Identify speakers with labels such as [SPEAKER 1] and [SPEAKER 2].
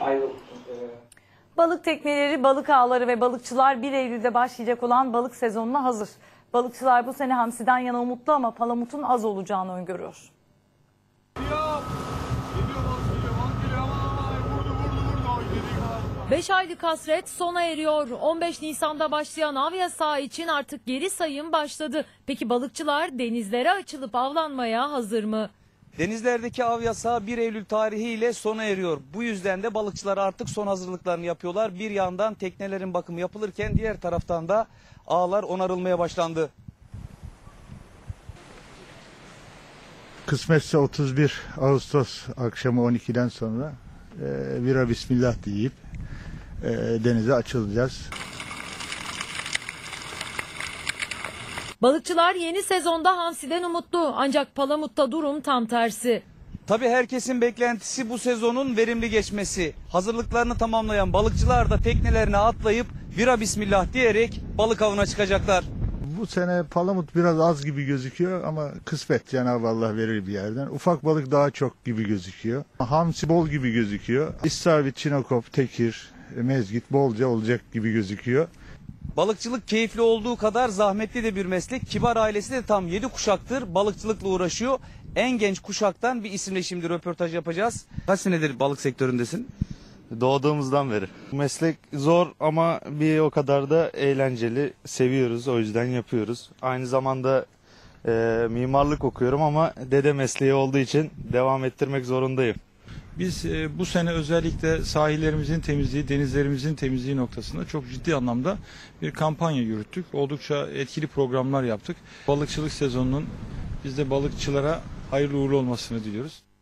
[SPEAKER 1] Balık tekneleri, balık ağları ve balıkçılar 1 Eylül'de başlayacak olan balık sezonuna hazır. Balıkçılar bu sene hamsiden yana umutlu ama palamutun az olacağını öngörüyor.
[SPEAKER 2] 5 aylık hasret sona eriyor. 15 Nisan'da başlayan av yasağı için artık geri sayım başladı. Peki balıkçılar denizlere açılıp avlanmaya hazır mı?
[SPEAKER 3] Denizlerdeki av yasağı 1 Eylül tarihiyle sona eriyor. Bu yüzden de balıkçılar artık son hazırlıklarını yapıyorlar. Bir yandan teknelerin bakımı yapılırken diğer taraftan da ağlar onarılmaya başlandı.
[SPEAKER 4] Kısmetse 31 Ağustos akşamı 12'den sonra bira bismillah deyip denize açılacağız.
[SPEAKER 2] Balıkçılar yeni sezonda hamsiden umutlu ancak palamutta durum tam tersi.
[SPEAKER 3] Tabii herkesin beklentisi bu sezonun verimli geçmesi. Hazırlıklarını tamamlayan balıkçılar da teknelerine atlayıp bira bismillah diyerek balık avına çıkacaklar.
[SPEAKER 4] Bu sene palamut biraz az gibi gözüküyor ama kısmet, Cenab-ı Allah verir bir yerden. Ufak balık daha çok gibi gözüküyor. Hamsi bol gibi gözüküyor. İstavrit, çinokop, tekir, mezgit bolca olacak gibi gözüküyor.
[SPEAKER 3] Balıkçılık keyifli olduğu kadar zahmetli de bir meslek. Kibar ailesi de tam 7 kuşaktır balıkçılıkla uğraşıyor. En genç kuşaktan bir isimle şimdi röportaj yapacağız. Kaç senedir balık sektöründesin?
[SPEAKER 5] Doğduğumuzdan beri. Meslek zor ama bir o kadar da eğlenceli. Seviyoruz, o yüzden yapıyoruz. Aynı zamanda mimarlık okuyorum ama dede mesleği olduğu için devam ettirmek zorundayım.
[SPEAKER 6] Biz bu sene özellikle sahillerimizin temizliği, denizlerimizin temizliği noktasında çok ciddi anlamda bir kampanya yürüttük. Oldukça etkili programlar yaptık. Balıkçılık sezonunun biz de balıkçılara hayırlı uğurlu olmasını diliyoruz.